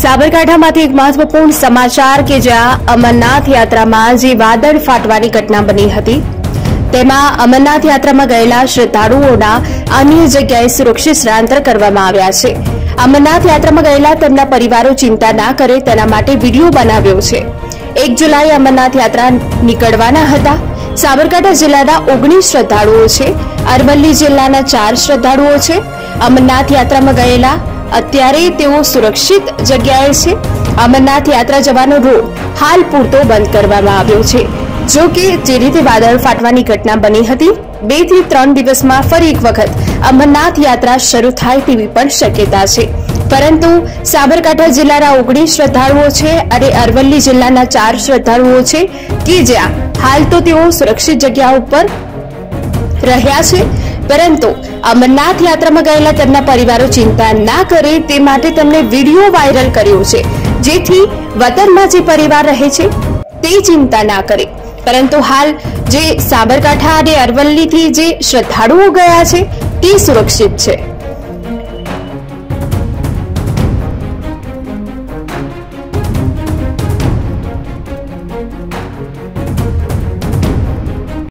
સાબરકાંઠામાંથી એક મહત્વપૂર્ણ સમાચાર કે જ્યાં અમરનાથ યાત્રામાં જે વાદળ ફાટવાની ઘટના બની હતી તેમાં અમરનાથ યાત્રામાં ગયેલા શ્રદ્ધાળુઓના અન્ય જગ્યાએ સુરક્ષિત સ્થળાંતર કરવામાં આવ્યા છે। અમરનાથ યાત્રામાં ગયેલા તેમના પરિવારો ચિંતા ના કરે તેના માટે વિડીયો બનાવ્યો છે। 1 જુલાઈએ અમરનાથ યાત્રા નીકળવાના હતા। સાબરકાંઠા જિલ્લાના 19 શ્રદ્ધાળુઓ છે। અરવલ્લી જિલ્લાના 4 શ્રદ્ધાળુઓ છે। અમરનાથ યાત્રામાં ગયેલા અત્યારે તેઓ સુરક્ષિત જગ્યાએ છે। અમરનાથ યાત્રા જવાનો રોડ હાલ પૂરતો બંધ કરવામાં આવ્યો છે। જો કે જે રીતે વાદળ ફાટવાની ઘટના બની હતી 2 થી 3 દિવસમાં ફરી એક વખત અમરનાથ યાત્રા શરૂ થાય તેવી પણ શક્યતા છે, પરંતુ સાબરકાંઠા જિલ્લાના 19 શ્રદ્ધાળુઓ છે અને અરવલ્લી જિલ્લાના 4 શ્રદ્ધાળુઓ છે કે જ્યાં હાલ તો તેઓ સુરક્ષિત જગ્યા ઉપર રહ્યા છે, પરંતુ અમરનાથ યાત્રામાં ગયેલા તેમના પરિવારો ચિંતા ના કરે તે માટે તેમણે વિડીયો વાયરલ કર્યો છે, જેથી વતનમાં જે પરિવાર રહે છે તે ચિંતા ના કરે। પરંતુ હાલ જે સાબરકાંઠા અને અરવલ્લીથી જે શ્રદ્ધાળુઓ ગયા છે તે સુરક્ષિત છે।